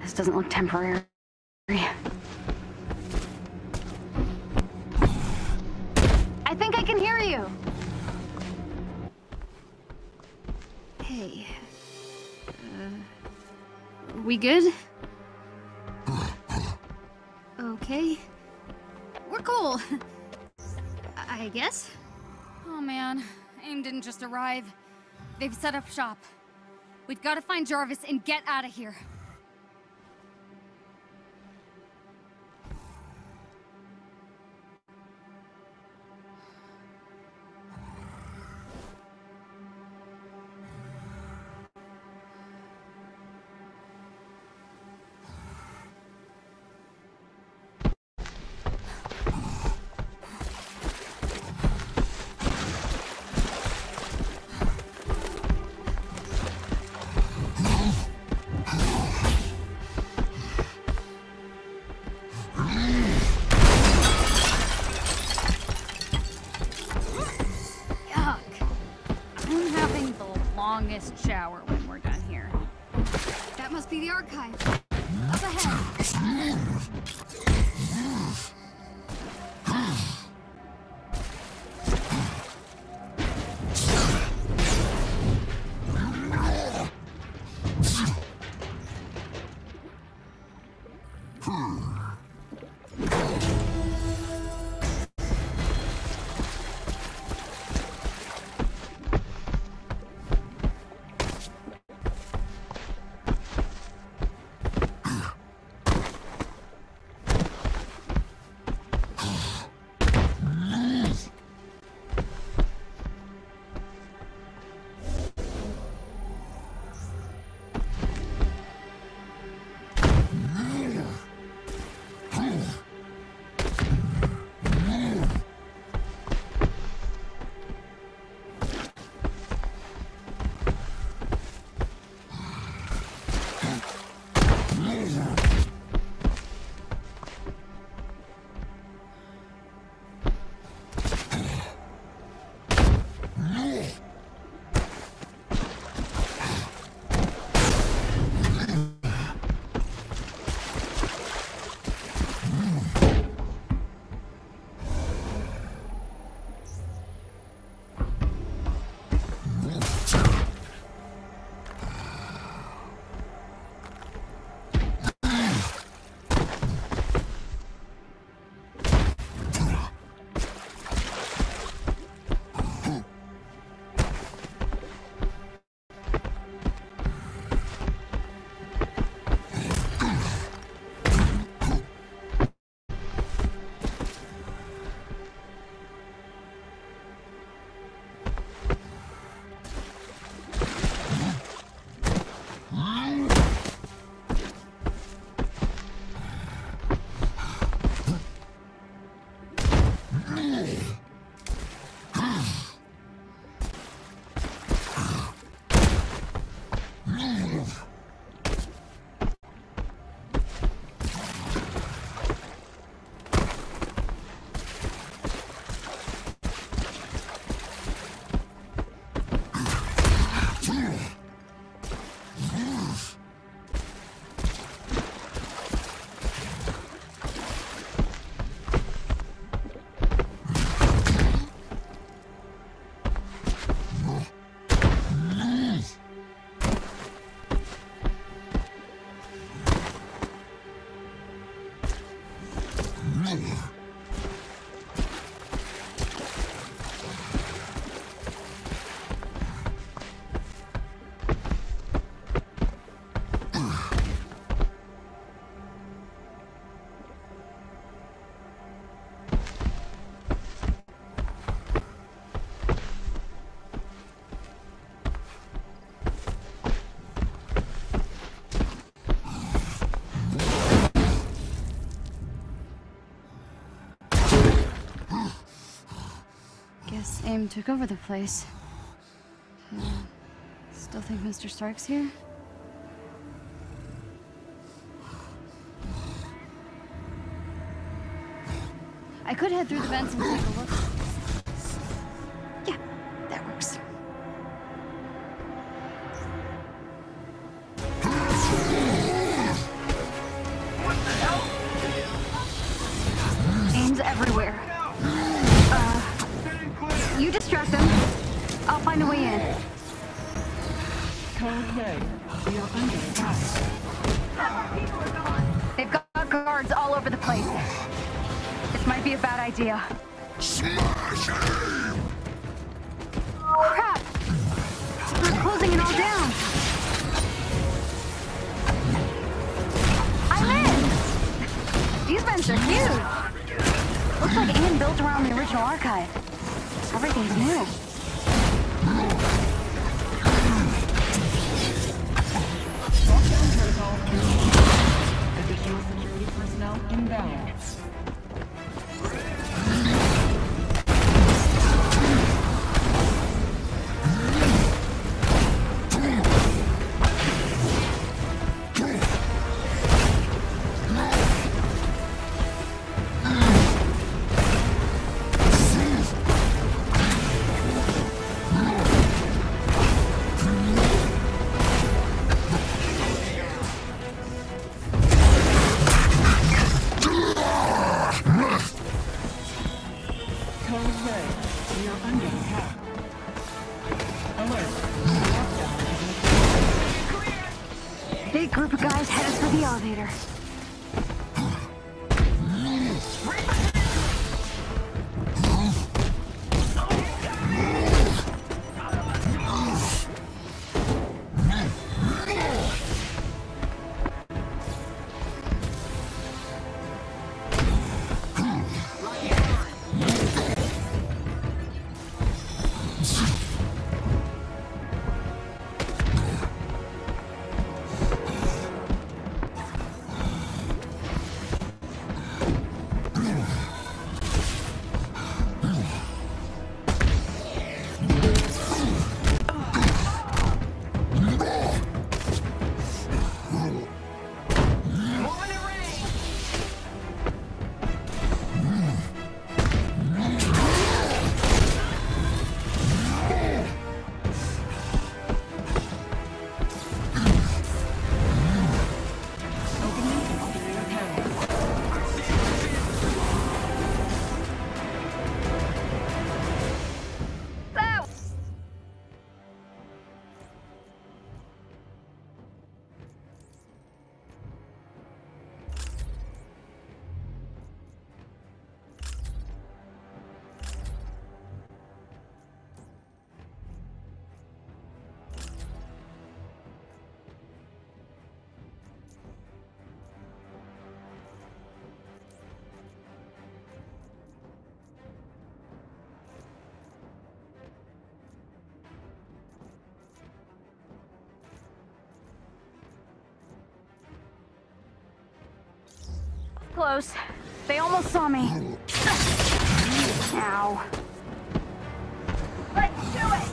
This doesn't look temporary. I think I can hear you. Hey. We good? Okay. We're cool. I guess. Oh man, AIM didn't just arrive. They've set up shop. We've got to find Jarvis and get out of here. Shower when we're done here. That must be the archive. Up ahead. AIM took over the place. Still think Mr. Stark's here? I could head through the vents and take a look. Yeah, that works. guards all over the place. This might be a bad idea. Smash him! Crap! They're closing it all down. I'm in! These vents are huge. Looks like Ian built around the original archive. Everything's new. Lockdown protocol in. Additional security personnel inbound. Big group of guys headed for the elevator. Close. They almost saw me. Ow. Let's do it!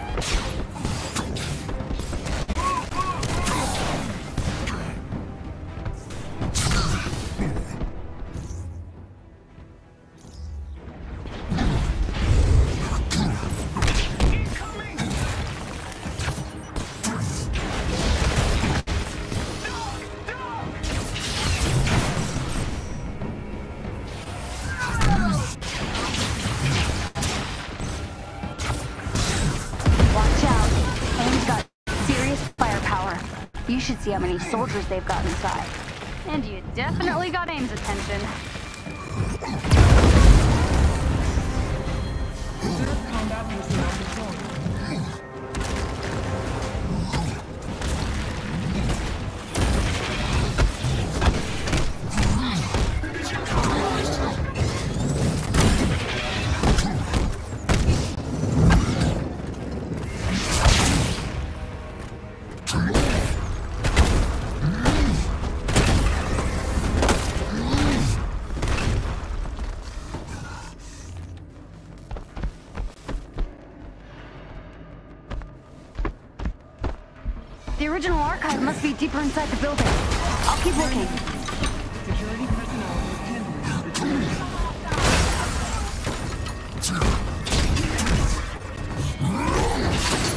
You should see how many soldiers they've got inside. And you definitely got Aim's attention. Observe combat personnel deployed. The original archive must be deeper inside the building. I'll keep looking. Security personnel is handling the